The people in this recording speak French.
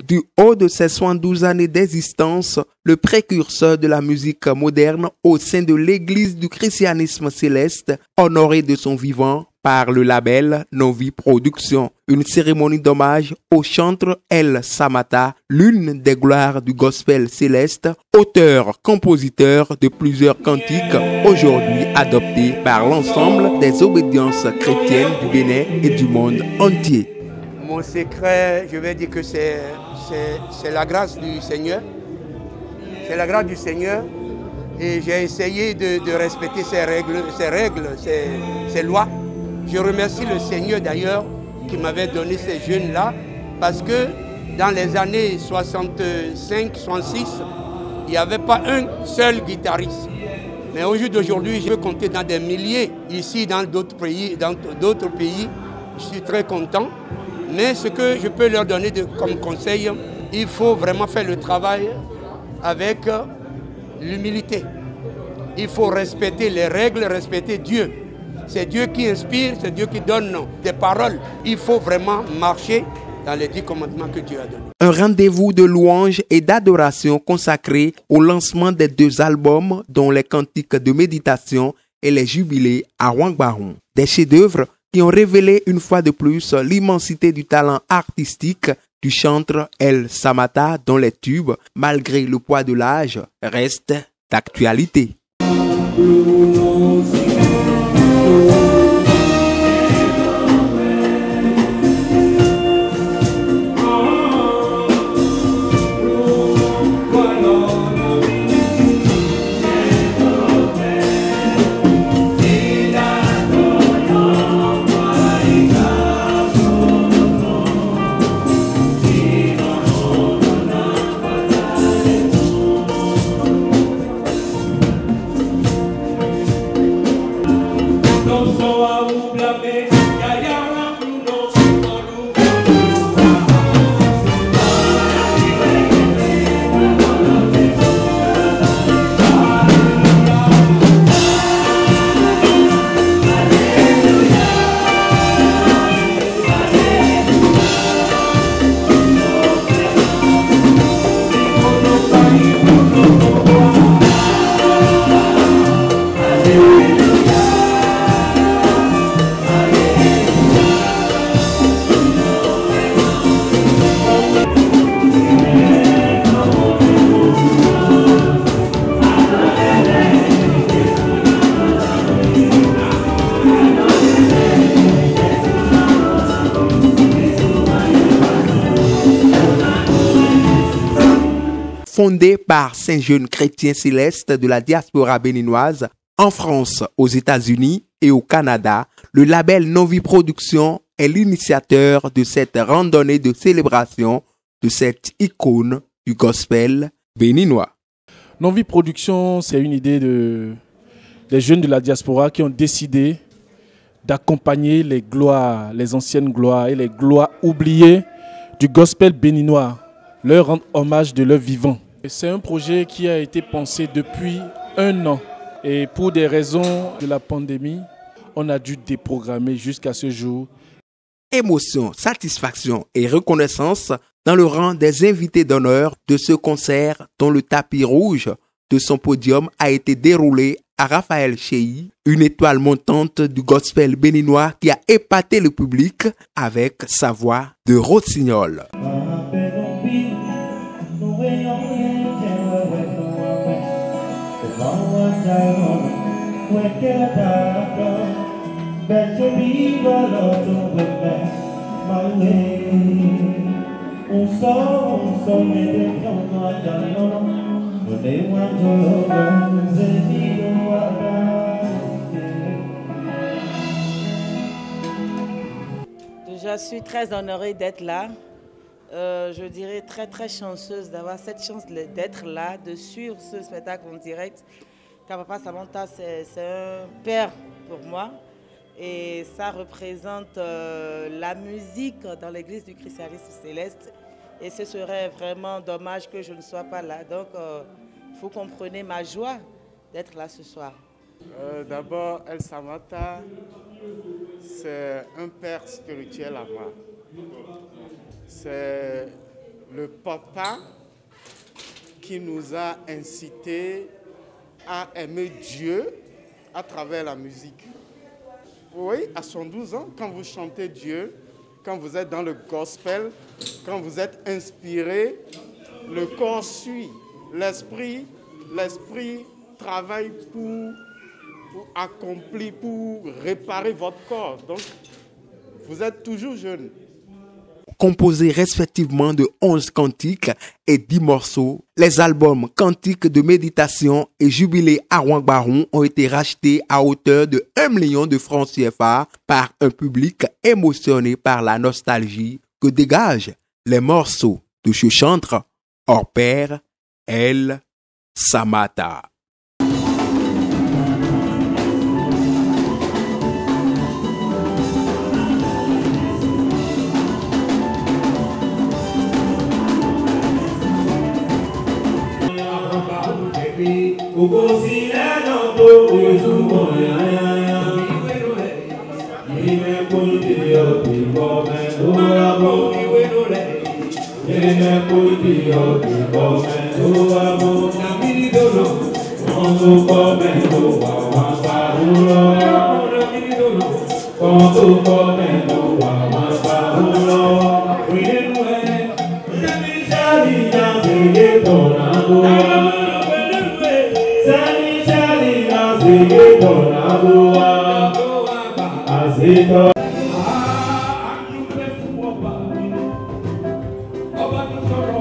Du haut de ses 72 années d'existence, le précurseur de la musique moderne au sein de l'Église du christianisme céleste, honoré de son vivant par le label Novi Productions. Une cérémonie d'hommage au chantre El Samata, l'une des gloires du gospel céleste, auteur-compositeur de plusieurs cantiques aujourd'hui adoptés par l'ensemble des obédiences chrétiennes du Bénin et du monde entier. Mon secret, je vais dire que c'est la grâce du Seigneur. C'est la grâce du Seigneur. Et j'ai essayé de respecter ses règles, ses lois. Je remercie le Seigneur d'ailleurs qui m'avait donné ces jeunes-là, parce que dans les années 65, 66, il n'y avait pas un seul guitariste. Mais au jour d'aujourd'hui, je peux compter dans des milliers. Ici, dans d'autres pays, je suis très content. Mais ce que je peux leur donner comme conseil, il faut vraiment faire le travail avec l'humilité. Il faut respecter les règles, respecter Dieu. C'est Dieu qui inspire, c'est Dieu qui donne des paroles. Il faut vraiment marcher dans les 10 commandements que Dieu a donnés. Un rendez-vous de louange et d'adoration consacré au lancement des 2 albums, dont les cantiques de méditation et les jubilés à Ouangbarou. Des chefs-d'œuvre qui ont révélé une fois de plus l'immensité du talent artistique du chantre El Samata, dont les tubes, malgré le poids de l'âge, restent d'actualité. Fondé par 5 jeunes chrétiens célestes de la diaspora béninoise, en France, aux États-Unis et au Canada, le label Novi Productions est l'initiateur de cette randonnée de célébration de cette icône du gospel béninois. Novi Productions, c'est une idée des jeunes de la diaspora qui ont décidé d'accompagner les gloires, les anciennes gloires et les gloires oubliées du gospel béninois, leur rendre hommage de leur vivant. C'est un projet qui a été pensé depuis 1 an et pour des raisons de la pandémie, on a dû déprogrammer jusqu'à ce jour. Émotion, satisfaction et reconnaissance dans le rang des invités d'honneur de ce concert dont le tapis rouge de son podium a été déroulé à Raphaël Chey, une étoile montante du gospel béninois qui a épaté le public avec sa voix de rossignol. Je suis très honorée d'être là. Je dirais très chanceuse d'avoir cette chance d'être là, de suivre ce spectacle en direct. Car Papa Samata, c'est un père pour moi. Et ça représente la musique dans l'église du christianisme céleste. Et ce serait vraiment dommage que je ne sois pas là. Donc, vous comprenez ma joie d'être là ce soir. D'abord, El Samata, c'est un père spirituel à moi. C'est le papa qui nous a incités à aimer Dieu à travers la musique. Oui, à 112 ans, quand vous chantez Dieu, quand vous êtes dans le gospel, quand vous êtes inspiré, le corps suit, l'esprit travaille pour accomplir, pour réparer votre corps. Donc, vous êtes toujours jeune. Composés respectivement de 11 cantiques et 10 morceaux, les albums Cantiques de méditation et Jubilé à Ouangbaron ont été rachetés à hauteur de 1 million de francs CFA par un public émotionné par la nostalgie que dégagent les morceaux de ce chantre hors pair, El Samata. Azito